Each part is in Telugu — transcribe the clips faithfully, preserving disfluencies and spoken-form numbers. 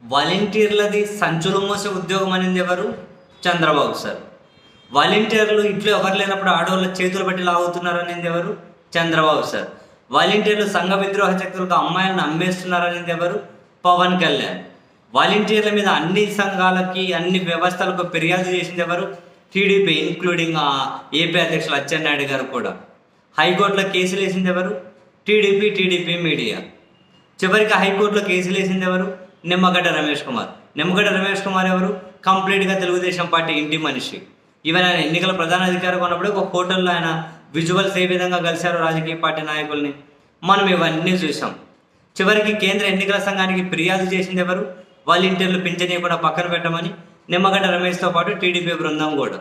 వాలంటీర్లది సంచులు మోసే ఉద్యోగం అనేది ఎవరు? చంద్రబాబు సార్. వాలంటీర్లు ఇంట్లో ఎవరు లేనప్పుడు ఆడవాళ్ళ చేతులు బట్టి లాగుతున్నారు అనేది ఎవరు? చంద్రబాబు సార్. వాలంటీర్లు సంఘ విద్రోహ శక్తులకు అమ్మాయిలను అమ్మేస్తున్నారు అనేది ఎవరు? పవన్ కళ్యాణ్. వాలంటీర్ల మీద అన్ని సంఘాలకి అన్ని వ్యవస్థలకు ఫిర్యాదు చేసింది ఎవరు? టీడీపీ, ఇంక్లూడింగ్ ఏపీ అధ్యక్షులు అచ్చెన్నాయుడు గారు కూడా. హైకోర్టులో కేసులు వేసింది ఎవరు? TDP, TDP media. చివరికి హైకోర్టులో కేసులు వేసింది ఎవరు? నిమ్మగడ్డ రమేష్ కుమార్. నిమ్మగడ్డ రమేష్ కుమార్ ఎవరు? కంప్లీట్గా తెలుగుదేశం పార్టీ ఇంటి మనిషి. ఈవెన్ ఆయన ఎన్నికల ప్రధాన అధికారి ఉన్నప్పుడు ఒక హోటల్లో ఆయన విజువల్స్ ఏ విధంగా కలిశారు రాజకీయ పార్టీ నాయకుల్ని మనం ఇవన్నీ చూసాం. చివరికి కేంద్ర ఎన్నికల సంఘానికి ఫిర్యాదు చేసింది ఎవరు? వాలంటీర్లు పింఛన్ కూడా పక్కన పెట్టమని నిమ్మగడ్డ రమేష్తో పాటు టీడీపీ బృందం కూడా.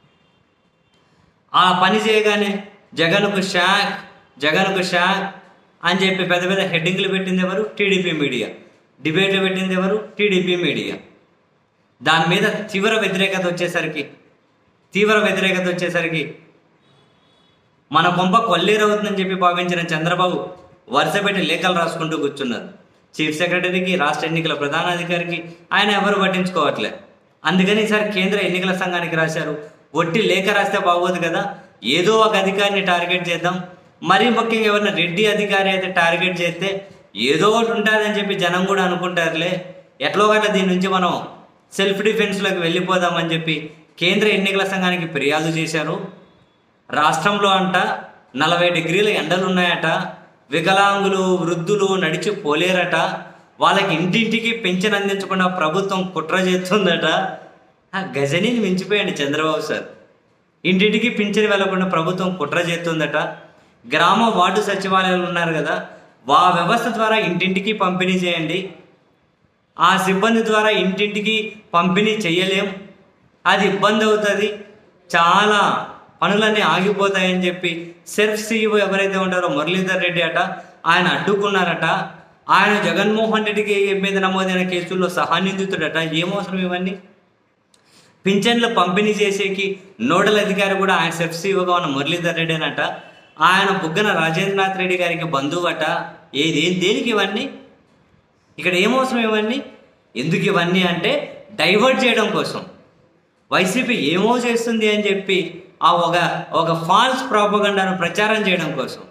ఆ పని చేయగానే జగన్కు షాక్, జగన్కు షాక్ అని చెప్పి పెద్ద పెద్ద హెడ్డింగ్లు పెట్టింది ఎవరు? TDP media. డిబేట్లు పెట్టింది ఎవరు? TDP media. దాని మీద తీవ్ర వ్యతిరేకత వచ్చేసరికి తీవ్ర వ్యతిరేకత వచ్చేసరికి మన కొంప కొల్లేరవుతుందని చెప్పి భావించిన చంద్రబాబు వరుస పెట్టి లేఖలు రాసుకుంటూ కూర్చున్నారు. చీఫ్ సెక్రటరీకి, రాష్ట్ర ఎన్నికల ప్రధానాధికారికి ఆయన ఎవరు పట్టించుకోవట్లే. అందుకని ఈసారి కేంద్ర ఎన్నికల సంఘానికి రాశారు. ఒట్టి లేఖ రాస్తే బాగోదు కదా, ఏదో ఒక అధికారిని టార్గెట్ చేద్దాం. మరీ ముఖ్యంగా ఎవరైనా రెడ్డి అధికారి అయితే టార్గెట్ చేస్తే ఏదో ఒకటి ఉంటుందని చెప్పి జనం కూడా అనుకుంటారులే, ఎట్లో గట్లా దీని నుంచి మనం సెల్ఫ్ డిఫెన్స్లోకి వెళ్ళిపోదామని చెప్పి కేంద్ర ఎన్నికల సంఘానికి ఫిర్యాదు చేశారు. రాష్ట్రంలో అంట నలభై డిగ్రీల ఎండలు ఉన్నాయట, వికలాంగులు వృద్ధులు నడిచి పోలేరట, వాళ్ళకి ఇంటింటికి పెన్షన్ అందించకుండా ప్రభుత్వం కుట్ర చేస్తుందట. గజనీని మించిపోయండి చంద్రబాబు సార్. ఇంటింటికి పింఛన్ వెళ్ళకుండా ప్రభుత్వం కుట్ర చేస్తుందట. గ్రామ వార్డు సచివాలయాలు ఉన్నారు కదా, వా వ్యవస్థ ద్వారా ఇంటింటికి పంపిణీ చేయండి. ఆ సిబ్బంది ద్వారా ఇంటింటికి పంపిణీ చేయలేం, అది ఇబ్బంది అవుతుంది, చాలా పనులన్నీ ఆగిపోతాయని చెప్పి సెల్ఫ్ సీఈఓ ఎవరైతే ఉంటారో మురళీధర్ రెడ్డి అట, ఆయన అడ్డుకున్నారట. ఆయన జగన్మోహన్ రెడ్డికి మీద నమోదైన కేసుల్లో సహానిందితుడట. ఏమవసరం ఇవన్నీ? పింఛన్లు పంపిణీ చేసేకి నోడల్ అధికారి కూడా ఆయన సెల్ఫ్ సీఈఓగా ఉన్న మురళీధర్ రెడ్డి అనట. ఆయన బుగ్గన రాజేంద్రనాథ్ రెడ్డి గారికి బంధువు అట. ఏది దేనికి ఇవన్నీ? ఇక్కడ ఏమవసరం ఇవన్నీ? ఎందుకు ఇవన్నీ అంటే డైవర్ట్ చేయడం కోసం, వైసీపీ ఏమో చేస్తుంది అని చెప్పి ఆ ఒక ఒక ఫాల్స్ ప్రాపగండాను ప్రచారం చేయడం కోసం.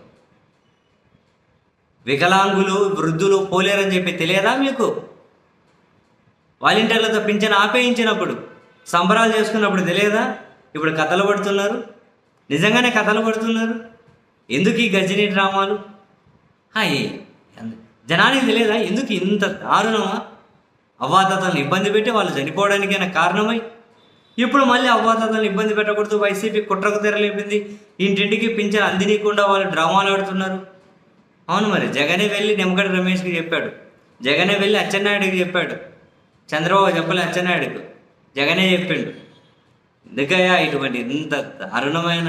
వికలాంగులు వృద్ధులు పోలేరని చెప్పి తెలియదా మీకు? వాలంటీర్లతో పింఛన్ ఆపేయించినప్పుడు, సంబరాలు చేసుకున్నప్పుడు తెలియదా? ఇప్పుడు కథలు పడుతున్నారు, నిజంగానే కథలు పడుతున్నారు. ఎందుకు ఈ గజనీ డ్రామాలు? హాయ్, జనానికి తెలియదా? ఎందుకు ఇంత దారుణమా? అవ్వాతాతలను ఇబ్బంది పెట్టి వాళ్ళు చనిపోవడానికైనా కారణమై ఇప్పుడు మళ్ళీ అవ్వాతాతలను ఇబ్బంది పెట్టకూడదు వైసీపీ కుట్రకు తెరలేపింది. ఇంటింటికి పింఛన్ అందినీయకుండా వాళ్ళు డ్రామాలు ఆడుతున్నారు. అవును, మరి జగనే వెళ్ళి నిమ్మగడ్డ రమేష్కి చెప్పాడు, జగనే వెళ్ళి అచ్చెన్నాయుడికి చెప్పాడు. చంద్రబాబు చెప్పలే, అచ్చెన్నాయుడికి జగనే చెప్పిండు. ఎందుకయ్యా ఇటువంటి ఇంత దారుణమైన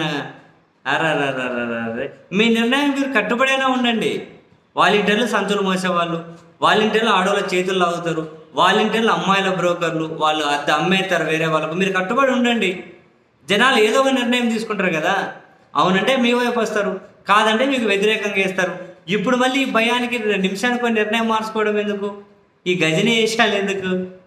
అరే మీ నిర్ణయం మీరు కట్టుబడైనా ఉండండి. వాలంటీర్లు సంచులు మోసేవాళ్ళు, వాలంటీర్లు ఆడవాళ్ళ చేతులు లాగుతారు, వాలంటీర్లు అమ్మాయిల బ్రోకర్లు, వాళ్ళు అద్దె అమ్మేస్తారు వేరే వాళ్ళకు. మీరు కట్టుబడి ఉండండి. జనాలు ఏదో ఒక నిర్ణయం తీసుకుంటారు కదా, అవునంటే మీ వైపు వస్తారు, కాదంటే మీకు వ్యతిరేకంగా వేస్తారు. ఇప్పుడు మళ్ళీ ఈ భయానికి నిమిషానికి నిర్ణయం మార్చుకోవడం ఎందుకు? ఈ గజనీ వేషాలు ఎందుకు?